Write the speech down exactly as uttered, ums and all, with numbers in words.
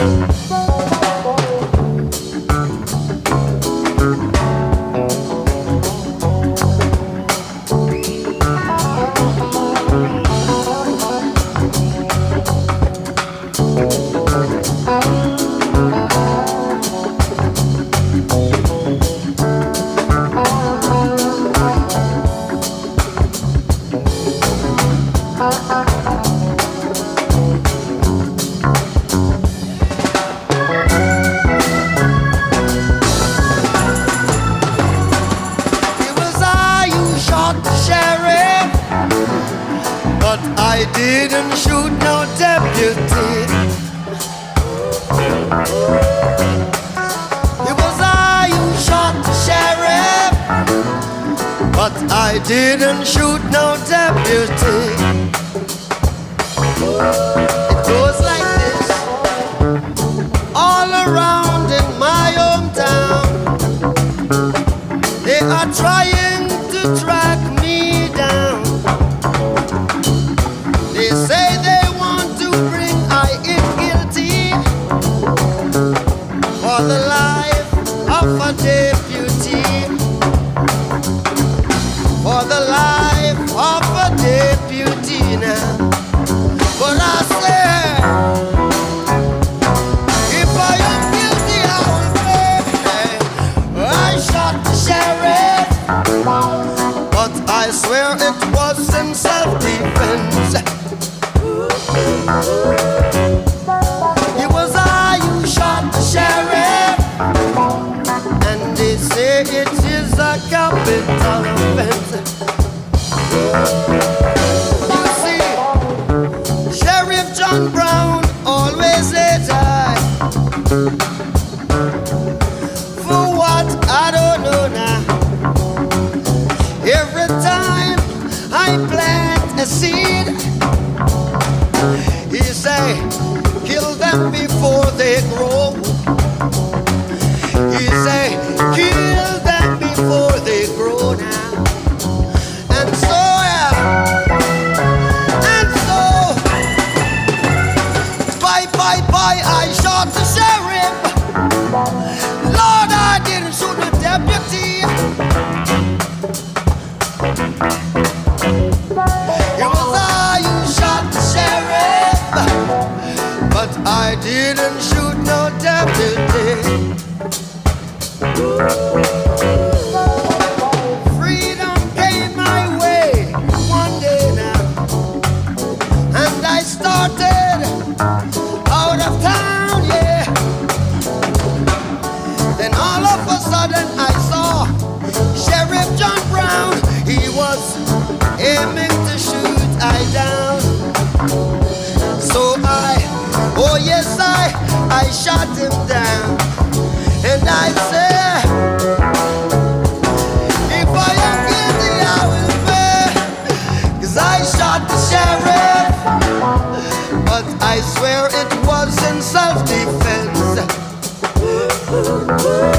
I didn't shoot no deputy. It was I who shot the sheriff, but I didn't shoot no deputy. It goes like this, all around in my hometown. They are trying to track me down. They say they want to bring I in guilty for the life of a deputy, for the life of a deputy now. But I say, if I am guilty, I will pay. I shot the sheriff, but I swear it was in self-defense. It was I who shot the sheriff, and they say it is a capital offense. You see, Sheriff John Brown always says I, for what I don't know now. Every time I plant a seed, he say, kill them before they grow. He say, kill them before they grow now. And so, yeah, and so, bye, bye, bye, I shot the sheriff. Lord, I didn't shoot the deputy. It was I who shot the sheriff, but I didn't shoot no deputy. Freedom came my way one day now, and I started out of town, yeah. Then all of a sudden I saw Sheriff John Brown. He was aiming to shoot I down. So I, oh yes I, I shot him down. And I said, if I am guilty I will pay. Cause I shot the sheriff, but I swear it was in self-defense.